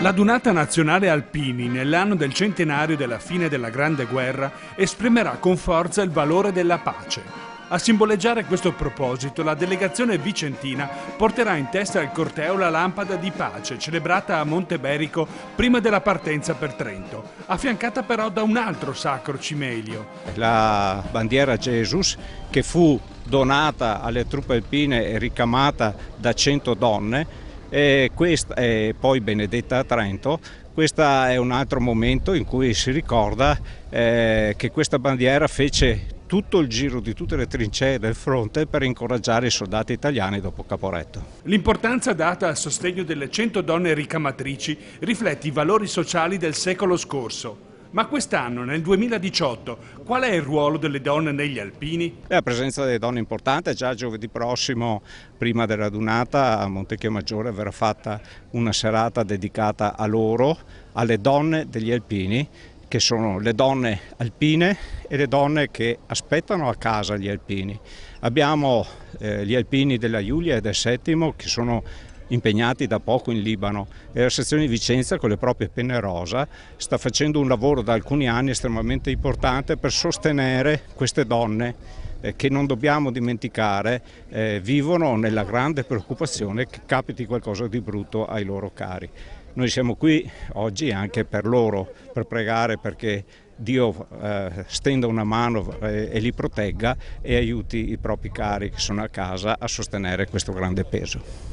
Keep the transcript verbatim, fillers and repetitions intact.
La Dunata Nazionale Alpini, nell'anno del centenario della fine della Grande Guerra, esprimerà con forza il valore della pace. A simboleggiare questo proposito, la delegazione vicentina porterà in testa al corteo la lampada di pace, celebrata a Monteberico prima della partenza per Trento, affiancata però da un altro sacro cimelio. La bandiera Jesus, che fu donata alle truppe alpine e ricamata da cento donne, e questa è poi benedetta a Trento. Questo è un altro momento in cui si ricorda eh, che questa bandiera fece tutto il giro di tutte le trincee del fronte per incoraggiare i soldati italiani dopo Caporetto. L'importanza data al sostegno delle cento donne ricamatrici riflette i valori sociali del secolo scorso. Ma quest'anno, nel duemiladiciotto, qual è il ruolo delle donne negli alpini? La presenza delle donne è importante. Già giovedì prossimo, prima della Dunata, a Montecchiomaggiore verrà fatta una serata dedicata a loro, alle donne degli alpini, che sono le donne alpine e le donne che aspettano a casa gli alpini. Abbiamo eh, gli alpini della Giulia e del Settimo che sono impegnati da poco in Libano, e la sezione di Vicenza con le proprie penne rosa sta facendo un lavoro da alcuni anni estremamente importante per sostenere queste donne eh, che non dobbiamo dimenticare eh, vivono nella grande preoccupazione che capiti qualcosa di brutto ai loro cari. Noi siamo qui oggi anche per loro, per pregare perché Dio eh, stenda una mano eh, e li protegga e aiuti i propri cari che sono a casa a sostenere questo grande peso.